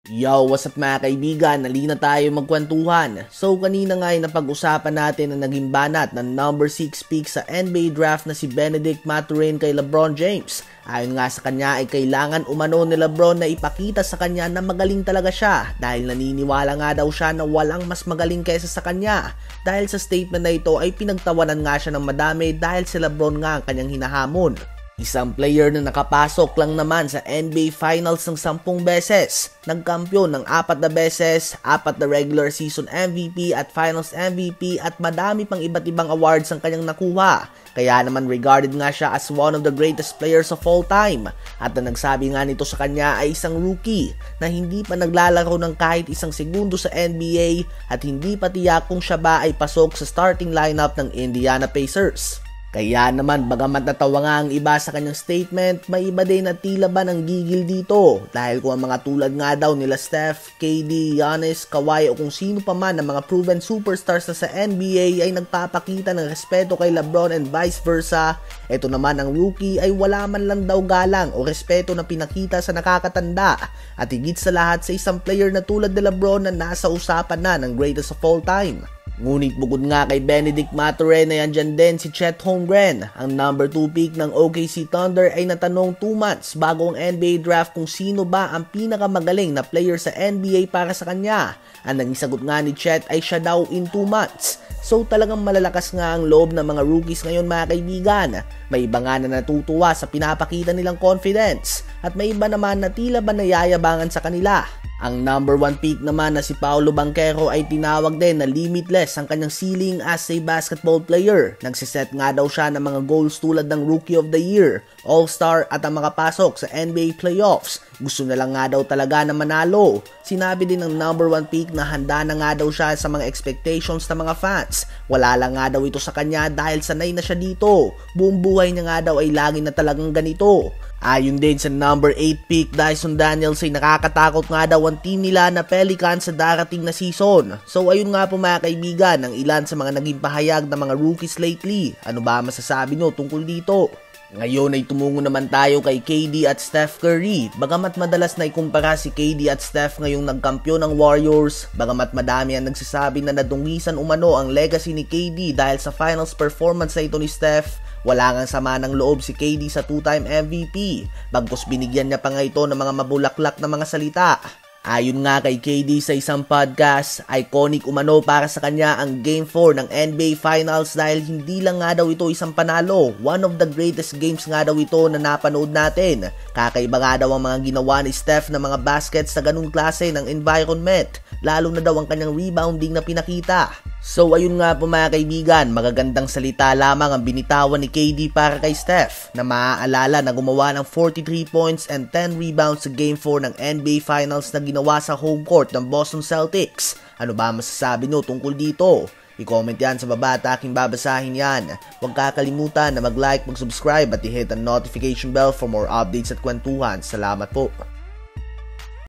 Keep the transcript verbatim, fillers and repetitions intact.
Yo, what's up mga kaibigan? Nalina tayo magkwentuhan. So kanina nga ay napag-usapan natin na naging banat ng number six pick sa N B A draft na si Benedict Mathurin kay LeBron James. Ayon nga sa kanya ay kailangan umano ni LeBron na ipakita sa kanya na magaling talaga siya dahil naniniwala nga daw siya na walang mas magaling kaysa sa kanya. Dahil sa statement na ito ay pinagtawanan nga siya ng madami dahil si LeBron nga ang kanyang hinahamon. Isang player na nakapasok lang naman sa N B A Finals ng sampung beses, nagkampiyon ng apat na beses, apat na regular season M V P at Finals M V P at madami pang iba't ibang awards ang kanyang nakuha. Kaya naman regarded nga siya as one of the greatest players of all time. At ang nagsabi nga nito sa kanya ay isang rookie na hindi pa naglalaro ng kahit isang segundo sa N B A at hindi pa tiyak kung siya ba ay pasok sa starting lineup ng Indiana Pacers. Kaya naman bagamat natawa nga ang iba sa kanyang statement, may iba din na tila ba ng gigil dito dahil kung ang mga tulad nga daw nila Steph, K D, Giannis, Kawhi o kung sino pa man ng mga proven superstars na sa N B A ay nagpapakita ng respeto kay LeBron and vice versa, ito naman ang rookie ay wala man lang daw galang o respeto na pinakita sa nakakatanda at higit sa lahat sa isang player na tulad ni LeBron na nasa usapan na ng greatest of all time. Ngunit bukod nga kay Benedict Mathurin ay andyan din si Chet Holmgren. Ang number two pick ng O K C Thunder ay natanong two months bago ang N B A draft kung sino ba ang pinakamagaling na player sa N B A para sa kanya. Ang nangisagot nga ni Chet ay siya daw in two months. So talagang malalakas nga ang loob ng mga rookies ngayon mga kaibigan. May iba nga na natutuwa sa pinapakita nilang confidence at may iba naman na tila ba nayayabangan sa kanila. Ang number one pick naman na si Paolo Banchero ay tinawag din na limitless ang kanyang ceiling as a basketball player. Nagsiset nga daw siya ng mga goals tulad ng Rookie of the Year, All-Star at ang mga pasok sa N B A Playoffs. Gusto na lang nga daw talaga na manalo. Sinabi din ng number one pick na handa na nga daw siya sa mga expectations ng mga fans. Wala lang nga daw ito sa kanya dahil sanay na siya dito. Buong buhay niya nga daw ay lagi na talagang ganito. Ayon din sa number eight pick, Dyson Daniels ay nakakatakot nga daw ang team nila na Pelicans sa darating na season. So ayun nga po mga kaibigan ang ilan sa mga naging pahayag ng mga rookies lately. Ano ba masasabi nyo tungkol dito? Ngayon ay tumungo naman tayo kay K D at Steph Curry. Bagamat madalas na ikumpara si K D at Steph ngayong nagkampiyon ng Warriors, bagamat madami ang nagsasabi na nadungisan umano ang legacy ni K D dahil sa finals performance na ito ni Steph, wala ngang sama ng loob si K D sa two-time M V P, bagkus binigyan niya pa nga ito ng mga mabulaklak na mga salita. Ayon nga kay K D sa isang podcast, iconic umano para sa kanya ang Game four ng N B A Finals dahil hindi lang nga daw ito isang panalo, one of the greatest games nga daw ito na napanood natin. Kakaiba nga daw ang mga ginawa ni Steph na mga baskets sa ganung klase ng environment, lalo na daw ang kanyang rebounding na pinakita. So ayun nga po mga kaibigan, magagandang salita lamang ang binitawan ni K D para kay Steph na maaalala na gumawa ng forty-three points and ten rebounds sa Game four ng N B A Finals na ginawa sa home court ng Boston Celtics. Ano ba masasabi nyo tungkol dito? I-comment yan sa baba at aking babasahin yan. Huwag kakalimutan na mag-like, mag-subscribe at i-hit ang notification bell for more updates at kwentuhan. Salamat po!